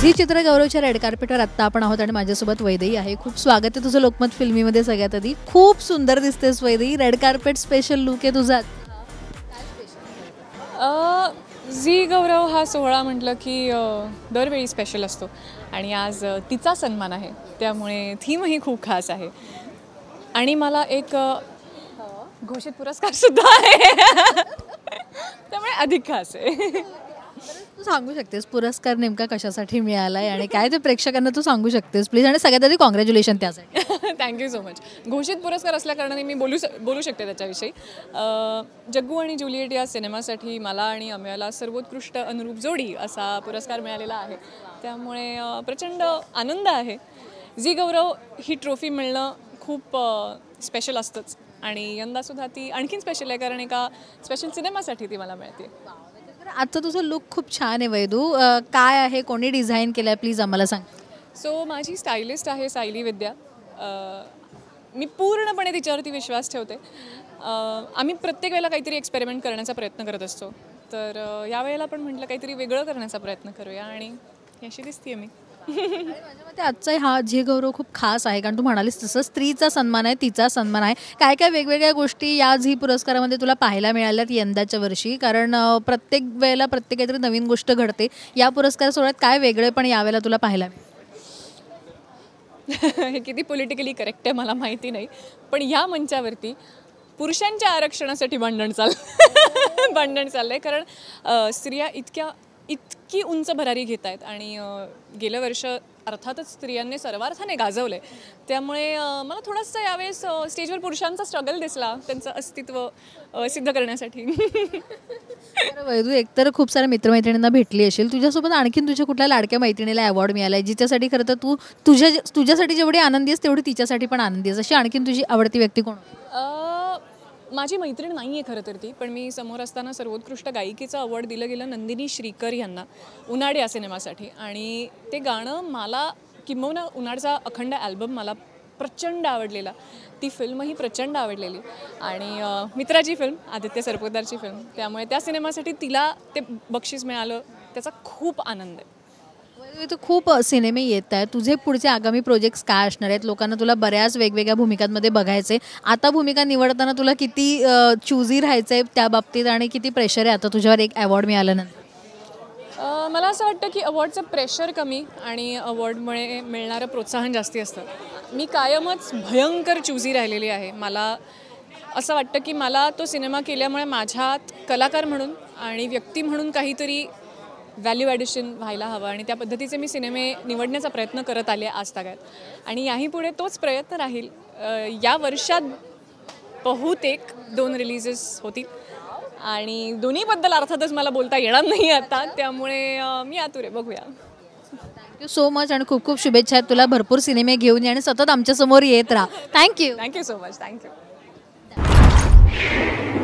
Zee चित्रगौरवच्या red कार्पेटवर आत्ता आपण आहोत आणि माझ्यासोबत वैदेही आहे. खूप स्वागत आहे तुझं लोकमत फिल्मीमध्ये. सगळ्यात आधी खूप सुंदर दिसतेस Vaidehi. Red carpet special look आहे तुझा. झी गौरव हा सोहळा म्हटलं की दरवेळी स्पेशल असतो आणि आज तिचा सन्मान आहे, त्यामुळे थीमही खूप खास आहे आणि मला एक घोषित पुरस्कारसुद्धा आहे त्यामुळे अधिक खास आहे. तू सांगू शकतेस पुरस्कार नेमका कशासाठी मिळाला आहे आणि काय ते प्रेक्षकांना तू सांगू शकतेस प्लीज. आणि सगळ्यात आधी कॉंग्रॅच्युलेशन त्यासाठी. Thank you so much. घोषित पुरस्कार असल्याकारणाने मी बोलू शकते त्याच्याविषयी. जग्गू आणि ज्युलिएट या सिनेमासाठी मला आणि अमेयाला सर्वोत्कृष्ट अनुरूप जोडी असा पुरस्कार मिळालेला आहे, त्यामुळे प्रचंड आनंद आहे. झी गौरव ही ट्रॉफी मिळणं खूप स्पेशल असतंच आणि यंदासुद्धा ती आणखीन स्पेशल आहे, कारण एका स्पेशल सिनेमासाठी ती मला मिळते. आजचं तुझं लुक खूप छान आहे वैदू. काय आहे, कोणी डिझाईन केलं आहे, प्लीज आम्हाला सांग. सो माझी स्टायलिस्ट आहे सायली विद्या. मी पूर्णपणे तिच्यावरती विश्वास ठेवते. आम्ही प्रत्येक वेळेला काहीतरी एक्सपेरिमेंट करण्याचा प्रयत्न करत असतो, तर यावेळेला पण म्हटलं काहीतरी वेगळं करण्याचा प्रयत्न करूया आणि अशी दिसते मी. माझ्या मते आजचा हा झी गौरव खूप खास आहे, कारण तू म्हणालीस तसं स्त्रीचा सन्मान आहे, तिचा सन्मान आहे. काय काय वेगवेगळ्या गोष्टी या झी पुरस्कारामध्ये तुला पाहायला मिळाल्यात यंदाच्या वर्षी, कारण प्रत्येक वेळेला प्रत्येक काहीतरी नवीन गोष्ट घडते. या पुरस्कार सोहळ्यात काय वेगळे पण यावेळेला तुला पाहायला मिळेल? हे किती पॉलिटिकली करेक्ट आहे मला माहिती नाही, पण या मंचावरती पुरुषांच्या आरक्षणासाठी भांडण चाललं आहे, कारण स्त्रिया इतकी उंच भरारी घेत आहेत आणि गेल्या वर्ष अर्थातच स्त्रियांनी सर्वार्थाने गाजवलं आहे, त्यामुळे मला थोडंसं यावेळेस स्टेजवर पुरुषांचा स्ट्रगल दिसला त्यांचं अस्तित्व सिद्ध करण्यासाठी. वैदू, एकतर खूप साऱ्या मित्रमैत्रिणींना भेटली असेल, तुझ्यासोबत आणखीन तुझ्या कुठल्या लाडक्या मैत्रिणीला अवॉर्ड मिळाला आहे जिच्यासाठी खरं तर तू तुझ्यासाठी जेवढी आनंदी आहेस तेवढी तिच्यासाठी पण आनंदी आहेस, अशी आणखीन तुझी आवडती व्यक्ती कोण? माझी मैत्रीण नाही आहे खरं तर ती, पण मी समोर असताना सर्वोत्कृष्ट गायिकेचं अवॉर्ड दिलं गेलं नंदिनी श्रीकर यांना उनाड या सिनेमासाठी, आणि ते गाणं मला किंबहुना उनाडचा अखंड ॲल्बम मला प्रचंड आवडलेला, ती फिल्मही प्रचंड आवडलेली आणि मित्राची फिल्म, आदित्य सरपोतदारची फिल्म, त्यामुळे त्या सिनेमासाठी तिला ते बक्षीस मिळालं, त्याचा खूप आनंद आहे. तू खूप सिनेमे येत आहेत, तुझे पुढचे आगामी प्रोजेक्ट्स काय असणार आहेत? लोकांना तुला बऱ्याच वेगवेगळ्या भूमिकांमध्ये बघायचे. आता भूमिका निवडताना तुला किती चूजी राहायचं आहे त्या बाबतीत आणि किती प्रेशर आहे आता तुझ्यावर एक अवॉर्ड मिळाल्यानंतर? मला असं वाटतं की अवॉर्डचं प्रेशर कमी आणि अवॉर्डमुळे मिळणारं प्रोत्साहन जास्ती असतं. मी कायमच भयंकर चूजी राहिलेली आहे. मला असं वाटतं की मला तो सिनेमा केल्यामुळे माझ्यात कलाकार म्हणून आणि व्यक्ती म्हणून काहीतरी व्हॅल्यू ॲडिशन व्हायला हवं आणि त्या पद्धतीचे मी सिनेमे निवडण्याचा प्रयत्न करत आले आज तागायत आणि याही पुढे तोच प्रयत्न राहील. या वर्षात बहुतेक 2 रिलीजेस होतील आणि दोन्हीबद्दल अर्थातच मला बोलता येणार नाही आता, त्यामुळे मी आतुर आहे, बघूया. थँक्यू सो मच आणि खूप खूप शुभेच्छा आहेत तुला. भरपूर सिनेमे घेऊन ये आणि सतत आमच्यासमोर येत राहा. Thank you so much. थँक्यू.